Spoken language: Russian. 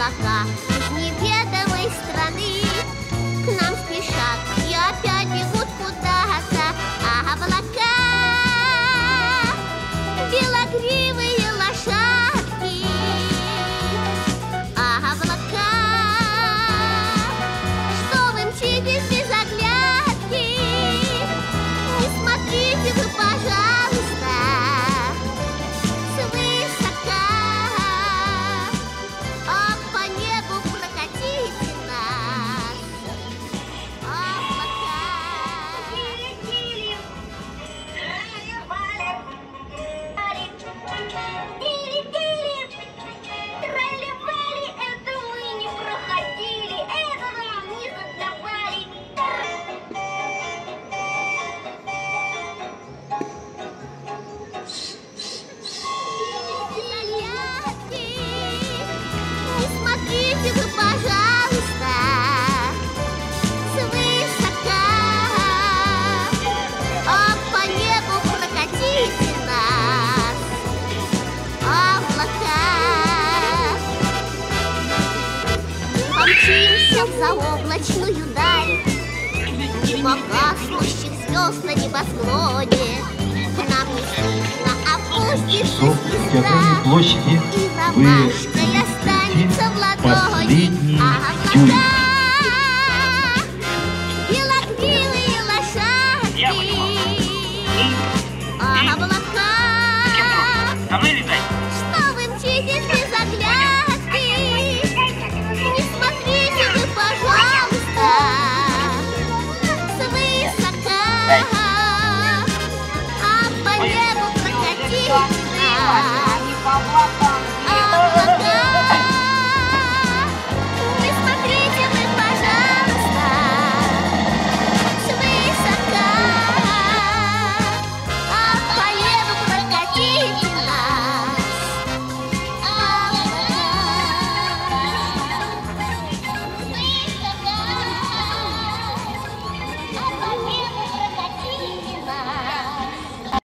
облака из неведомой страны к нам спешат и опять бегут куда-то. А облака, белогривые лошадки, а облака, что вы мчитесь без оглядки, не смотрите вы, пожалуйста, свысока, а по небу прокатите нас, облака. Трали-вали, это мы не проходили, это нам не задавали. Не смотрите вы, пожалуйста, свысока, а по небу прокатите нас, облака. Помчимся в заоблачную даль, мимо гаснущих звезд на небосклоне. К нам неслышно опустится звезда, площади и ромашкой останется в ладони, последний а облака. тюль.